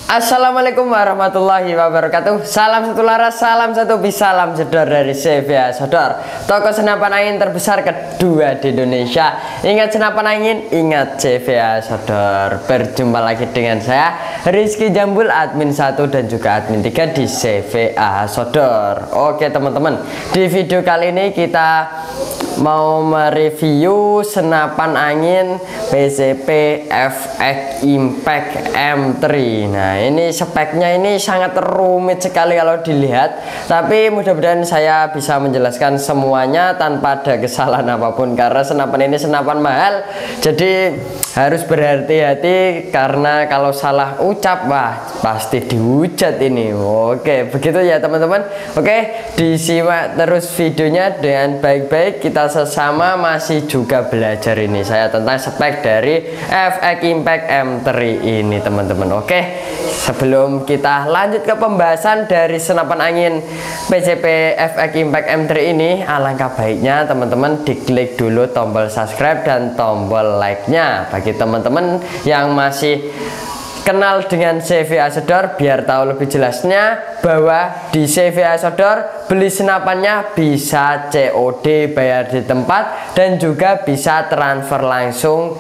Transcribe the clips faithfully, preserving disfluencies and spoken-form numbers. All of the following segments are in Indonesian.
Assalamualaikum warahmatullahi wabarakatuh. Salam satu laras, salam satu bis, salam jedor dari C V A Sodor, toko senapan angin terbesar kedua di Indonesia. Ingat senapan angin, ingat C V A Sodor. Berjumpa lagi dengan saya Rizky Jambul, admin satu dan juga admin tiga di C V A Sodor. Oke teman-teman, di video kali ini kita mau mereview senapan angin P C P F X Impact M tiga. Nah, ini speknya ini sangat rumit sekali kalau dilihat, tapi mudah-mudahan saya bisa menjelaskan semuanya tanpa ada kesalahan apapun, karena senapan ini senapan mahal, jadi harus berhati-hati karena kalau salah ucap wah pasti dihujat ini. Oke, begitu ya teman-teman. Oke, disimak terus videonya dengan baik-baik, kita sesama masih juga belajar ini saya tentang spek dari F X Impact M tiga ini teman-teman. Oke, sebelum kita lanjut ke pembahasan dari senapan angin P C P F X Impact M tiga ini, alangkah baiknya teman-teman diklik dulu tombol subscribe dan tombol like-nya bagi teman-teman yang masih kenal dengan C V A Sodor. Biar tahu lebih jelasnya bahwa di C V A Sodor beli senapannya bisa C O D, bayar di tempat, dan juga bisa transfer langsung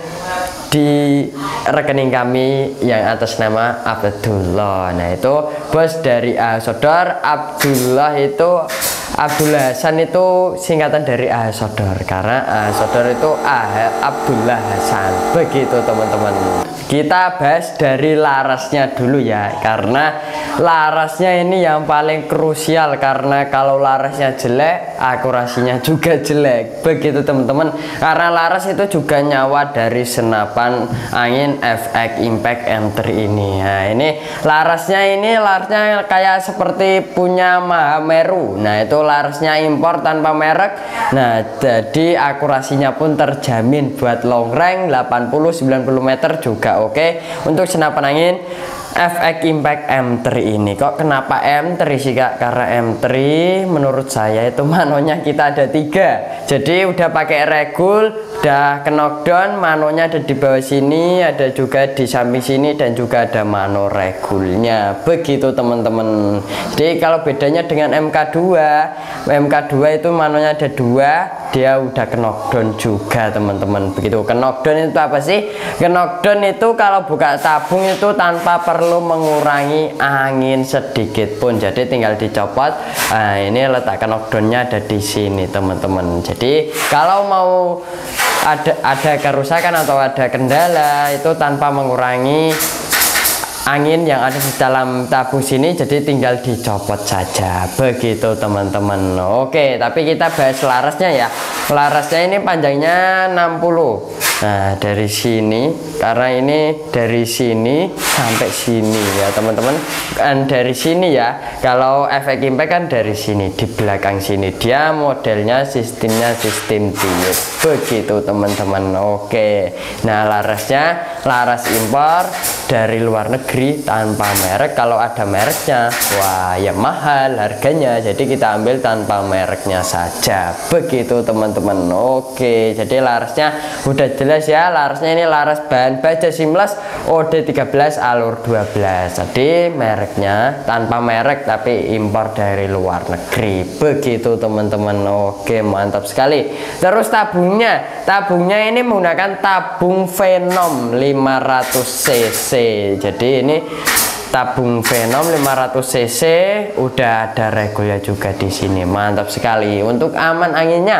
di rekening kami yang atas nama Abdullah. Nah, itu bos dari A Sodor. Abdullah itu Abdullah Hasan itu singkatan dari A Sodor, karena A Sodor itu A Abdullah Hasan. Begitu teman-teman. Kita bahas dari larasnya dulu ya, karena larasnya ini yang paling krusial, karena kalau larasnya jelek akurasinya juga jelek. Begitu teman-teman, karena laras itu juga nyawa dari senapan angin F X Impact M tiga ini. Nah, ini larasnya ini larasnya kayak seperti punya Mahameru. Nah, itu larasnya impor tanpa merek. Nah, jadi akurasinya pun terjamin buat long range delapan puluh sembilan puluh meter juga oke. Untuk senapan angin F X Impact M tiga ini. Kok kenapa M tiga sih kak? Karena M tiga menurut saya itu manonya kita ada tiga, jadi udah pakai regul, udah ke knockdown, manonya ada di bawah sini, ada juga di samping sini, dan juga ada mano regulnya. Begitu teman-teman. Jadi kalau bedanya dengan M K dua, M K dua itu manonya ada dua, dia udah ke knockdown juga teman-teman. Begitu. Ke knockdown itu apa sih? Ke knockdown itu kalau buka tabung itu tanpa perlu perlu mengurangi angin sedikit pun, jadi tinggal dicopot. Nah, ini letak knockdownnya ada di sini teman-teman. Jadi kalau mau ada ada kerusakan atau ada kendala itu tanpa mengurangi angin yang ada di dalam tabung sini, jadi tinggal dicopot saja. Begitu teman-teman. Oke, tapi kita bahas larasnya ya. Larasnya ini panjangnya enam puluh. Nah, dari sini, karena ini dari sini sampai sini ya teman-teman, kan dari sini ya. Kalau F X Impact kan dari sini, di belakang sini. Dia modelnya sistemnya sistem tiup. Begitu teman-teman. Oke, nah larasnya laras impor dari luar negeri tanpa merek. Kalau ada mereknya, wah ya mahal harganya, jadi kita ambil tanpa mereknya saja. Begitu teman-teman. Oke, jadi larasnya udah jelas ya. Larasnya ini laras bahan baja seamless O D tiga belas alur dua belas, jadi mereknya tanpa merek tapi impor dari luar negeri. Begitu teman-teman. Oke, mantap sekali. Terus tabungnya, tabungnya ini menggunakan tabung Venom lima ratus cc. Jadi ini tabung Venom lima ratus cc, udah ada regulnya juga di sini. Mantap sekali. Untuk aman anginnya,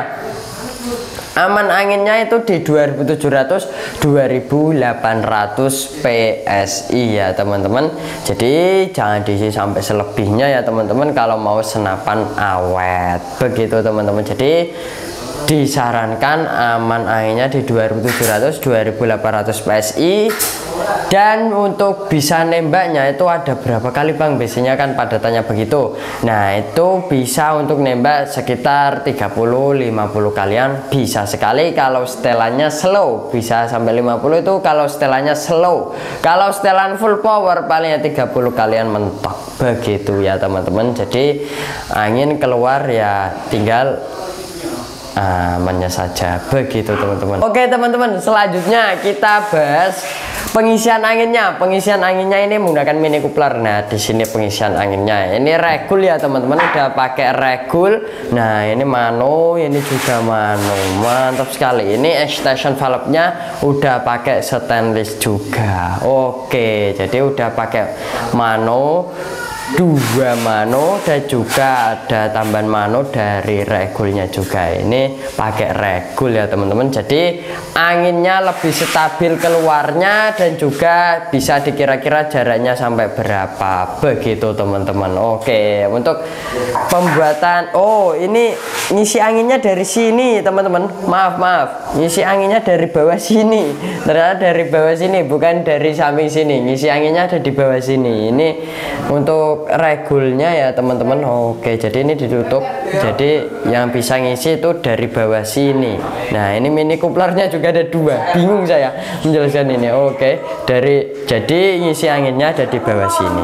aman anginnya itu di dua ribu tujuh ratus dua ribu delapan ratus P S I ya teman-teman. Jadi jangan diisi sampai selebihnya ya teman-teman kalau mau senapan awet. Begitu teman-teman. Jadi disarankan aman anginnya di dua ribu tujuh ratus dua ribu delapan ratus P S I. Dan untuk bisa nembaknya itu ada berapa kali bang? Biasanya kan pada tanya begitu. Nah, itu bisa untuk nembak sekitar tiga puluh lima puluh kalian bisa sekali. Kalau setelannya slow bisa sampai lima puluh, itu kalau setelannya slow. Kalau setelan full power palingnya tiga puluh kalian mentok. Begitu ya teman-teman. Jadi angin keluar ya tinggal amannya saja. Begitu teman-teman. Oke teman-teman, selanjutnya kita bahas pengisian anginnya. Pengisian anginnya ini menggunakan Mini Coupler. Nah, di sini pengisian anginnya. Ini regul ya teman-teman, udah pakai regul. Nah, ini mano, ini juga mano. Mantap sekali. Ini extension valve-nya udah pakai stainless juga. Oke, jadi udah pakai mano, dua mano, dan juga ada tambahan mano dari regulnya juga. Ini pakai regul ya teman-teman, jadi anginnya lebih stabil keluarnya dan juga bisa dikira-kira jaraknya sampai berapa. Begitu teman-teman. Oke, untuk pembuatan, oh ini ngisi anginnya dari sini teman-teman, maaf maaf ngisi anginnya dari bawah sini, ternyata dari bawah sini bukan dari samping sini. Ngisi anginnya ada di bawah sini. Ini untuk regulnya ya teman-teman. Oke, jadi ini ditutup, jadi yang bisa ngisi itu dari bawah sini. Nah, ini Mini Couplernya juga ada dua, bingung saya menjelaskan ini. Oke, dari jadi ngisi anginnya ada di bawah sini.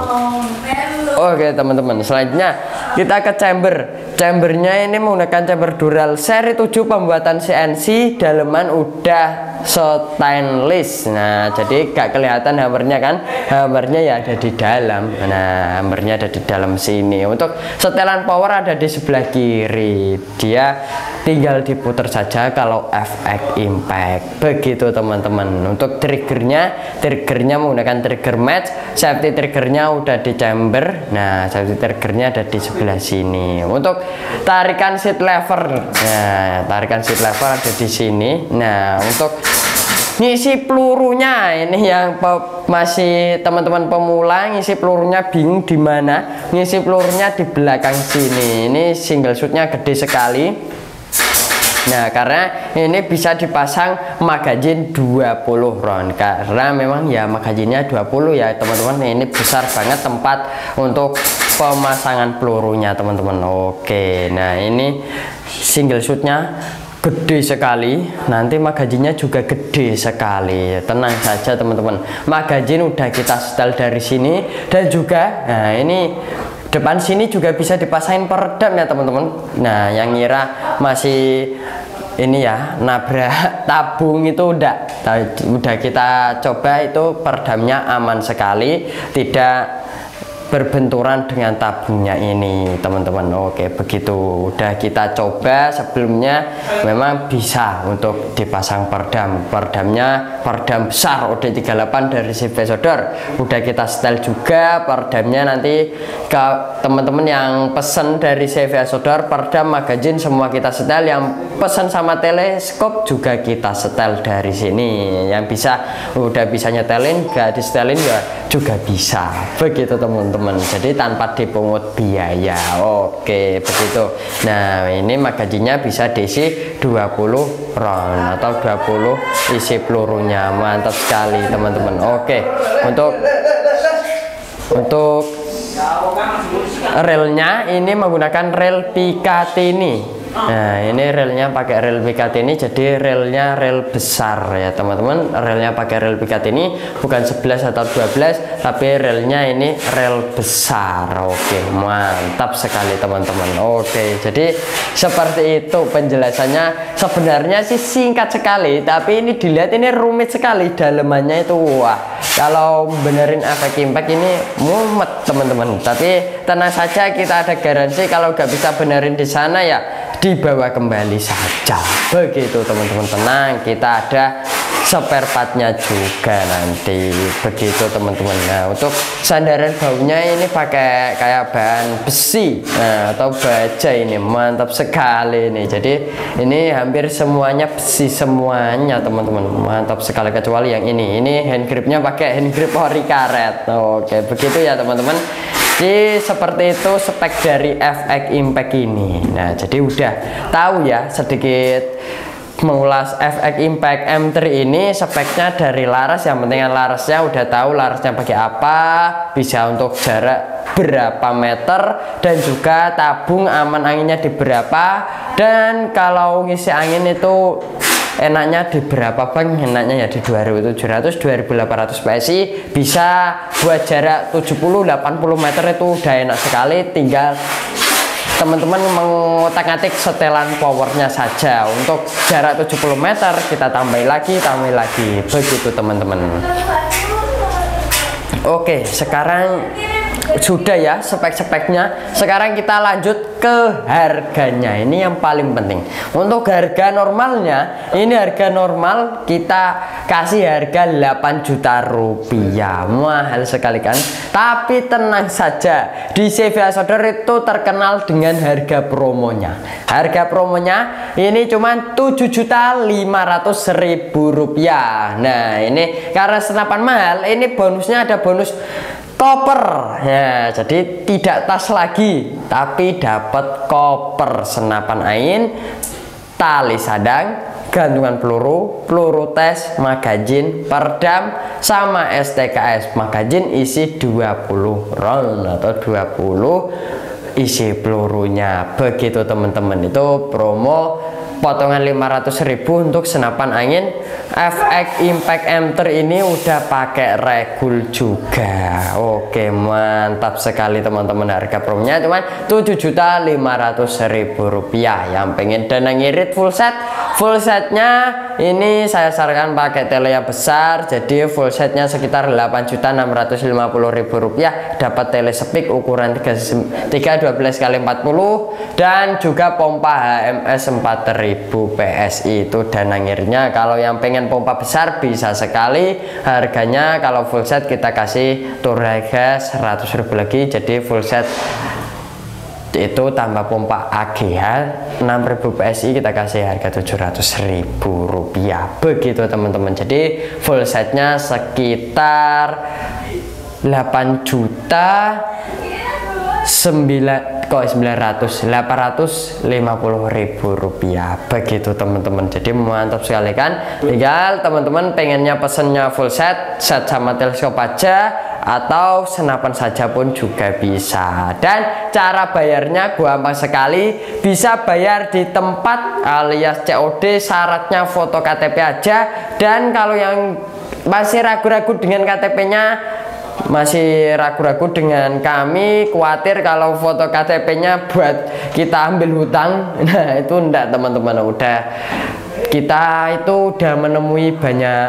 Oke teman-teman, selanjutnya kita ke chamber. Chambernya ini menggunakan chamber Dural seri tujuh, pembuatan C N C, daleman udah stainless. Nah, jadi gak kelihatan hammernya kan, hammernya ya ada di dalam. Nah, hammernya ada di dalam sini. Untuk setelan power ada di sebelah kiri, dia tinggal diputar saja kalau efek impact. Begitu teman-teman. Untuk triggernya, triggernya menggunakan trigger match. Safety triggernya udah di chamber. Nah, safety triggernya ada di sebelah sini. Untuk tarikan seat lever, nah tarikan seat lever ada di sini. Nah, untuk ngisi pelurunya ini yang masih teman-teman pemula ngisi pelurunya bingung di mana, ngisi pelurunya di belakang sini. Ini single shootnya gede sekali. Nah, karena ini bisa dipasang magazin dua puluh round, karena memang ya magazinnya dua puluh ya teman-teman. Ini besar banget tempat untuk pemasangan pelurunya teman-teman. Oke, nah ini single shootnya gede sekali, nanti magazinnya juga gede sekali. Tenang saja teman-teman, magazin udah kita setel dari sini, dan juga nah ini depan sini juga bisa dipasangin peredam ya teman-teman. Nah, yang ngira masih ini ya nabrak tabung itu udah udah kita coba, itu peredamnya aman sekali, tidak berbenturan dengan tabungnya ini teman-teman. Oke, begitu udah kita coba sebelumnya, memang bisa untuk dipasang peredam. Peredamnya peredam besar O D tiga puluh delapan dari C V Solder, udah kita setel juga peredamnya. Nanti ke teman-teman yang pesen dari C V Solder, peredam, magazin semua kita setel. Yang pesen sama teleskop juga kita setel dari sini. Yang bisa udah bisa nyetelin, gak disetelin ya juga bisa. Begitu teman-teman, jadi tanpa dipungut biaya. Oke, begitu. Nah, ini magazinnya bisa diisi dua puluh round atau dua puluh isi pelurunya. Mantap sekali teman-teman. Oke, untuk untuk relnya ini menggunakan rel Picatinny. Nah, ini relnya pakai rel Picatinny, jadi relnya rel besar ya teman-teman. Relnya pakai rel Picatinny, bukan sebelas atau dua belas, tapi relnya ini rel besar. Oke, mantap sekali teman-teman. Oke, jadi seperti itu penjelasannya. Sebenarnya sih singkat sekali, tapi ini dilihat ini rumit sekali dalemannya itu. Wah, kalau benerin efek impact ini mumet teman-teman. Tapi tenang saja, kita ada garansi. Kalau nggak bisa benerin di sana ya dibawa kembali saja. Begitu teman-teman, tenang, kita ada spare partnya juga nanti. Begitu teman-teman. Nah, untuk sandaran baunya ini pakai kayak bahan besi, nah, atau baja. Ini mantap sekali nih. Jadi ini hampir semuanya besi semuanya teman-teman, mantap sekali, kecuali yang ini. Ini hand gripnya pakai hand grip ori karet. Oke, begitu ya teman-teman. Jadi seperti itu spek dari F X Impact ini. Nah, jadi udah tahu ya sedikit mengulas F X Impact M tiga ini. Speknya dari laras, yang penting larasnya udah tahu larasnya pakai apa, bisa untuk jarak berapa meter, dan juga tabung aman anginnya di berapa. Dan kalau ngisi angin itu enaknya di berapa bang? Enaknya ya di dua ribu tujuh ratus dua ribu delapan ratus P S I, bisa buat jarak tujuh puluh delapan puluh meter, itu udah enak sekali. Tinggal teman-teman mengotak-atik setelan powernya saja. Untuk jarak tujuh puluh meter kita tambahin lagi, tambahin lagi, begitu teman-teman. Oke, sekarang sudah ya spek-speknya. Sekarang kita lanjut ke harganya. Ini yang paling penting. Untuk harga normalnya, ini harga normal kita kasih harga delapan juta rupiah. Mahal sekali kan? Tapi tenang saja, di C V A Souder itu terkenal dengan harga promonya. Harga promonya ini cuma tujuh juta lima ratus ribu rupiah. Nah, ini karena senapan mahal, ini bonusnya ada bonus koper ya, jadi tidak tas lagi tapi dapat koper, senapan angin, tali sadang, gantungan peluru, peluru tes, magazin, perdam, sama S T K S. Magazin isi dua puluh round atau dua puluh isi pelurunya, begitu teman-teman. Itu promo potongan lima ratus ribu untuk senapan angin F X Impact M tiga ini udah pakai regul juga. Oke, mantap sekali teman-teman. Harga promonya cuma tujuh juta lima ratus ribu rupiah. Yang pengen dana ngirit full set, full setnya ini saya sarankan pakai tele yang besar, jadi full setnya sekitar delapan juta enam ratus lima puluh ribu rupiah. Dapat telespeak ukuran tiga dua belas kali empat puluh dan juga pompa H M S empat ribu P S I. Itu dana ngiritnya. Kalau yang pengen pompa besar bisa sekali. Harganya kalau full set kita kasih turun harga seratus ribu lagi, jadi full set itu tambah pompa A G H enam ribu P S I kita kasih harga tujuh ratus ribu rupiah. Begitu teman-teman. Jadi full setnya sekitar delapan juta sembilan ratus delapan ratus lima puluh ribu rupiah. Begitu teman-teman. Jadi mantap sekali kan? Tinggal teman-teman pengennya pesennya full set, set sama teleskop aja atau senapan saja pun juga bisa. Dan cara bayarnya gampang sekali, bisa bayar di tempat alias C O D, syaratnya foto K T P aja. Dan kalau yang masih ragu-ragu dengan K T P-nya, masih ragu-ragu dengan kami, khawatir kalau foto K T P-nya buat kita ambil hutang, nah itu enggak teman-teman. Udah, kita itu udah menemui banyak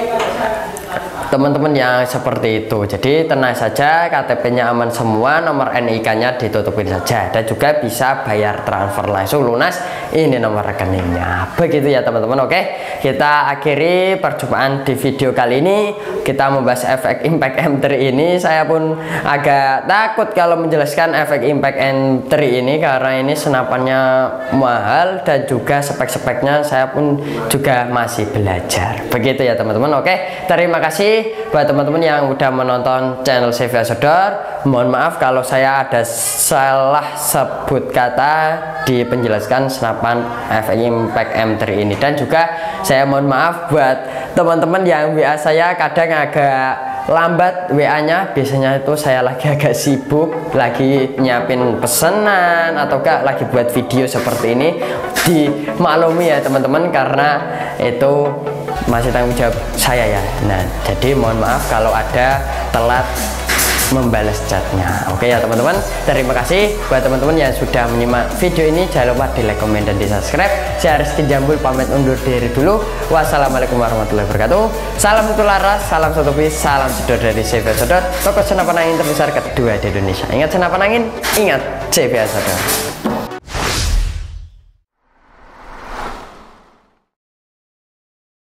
teman-teman yang seperti itu. Jadi tenang saja, K T P-nya aman semua, nomor N I K-nya ditutupin saja, dan juga bisa bayar transfer langsung lunas. Ini nomor rekeningnya. Begitu ya teman-teman. Oke, kita akhiri perjumpaan di video kali ini. Kita membahas F X Impact M tiga ini. Saya pun agak takut kalau menjelaskan F X Impact M tiga ini karena ini senapannya mahal dan juga spek-speknya saya pun juga masih belajar. Begitu ya teman-teman. Oke, terima kasih buat teman-teman yang udah menonton channel C V A Souder. Mohon maaf kalau saya ada salah sebut kata di penjelaskan senapan F X Impact M tiga ini. Dan juga saya mohon maaf buat teman-teman yang W A saya kadang agak lambat W A-nya. Biasanya itu saya lagi agak sibuk, lagi nyiapin pesanan atau enggak lagi buat video seperti ini. Dimaklumi ya teman-teman, karena itu masih tanggung jawab saya ya. Nah, jadi mohon maaf kalau ada telat membalas chatnya. Oke ya teman-teman, terima kasih buat teman-teman yang sudah menyimak video ini. Jangan lupa di like, komen, dan di subscribe. Saya Rizky Jambul pamit undur diri dulu. Wassalamualaikum warahmatullahi wabarakatuh. Salam satu laras, salam satu bis, salam sedot dari C V A Souder, toko senapan angin terbesar kedua di Indonesia. Ingat senapan angin, ingat C V A Souder.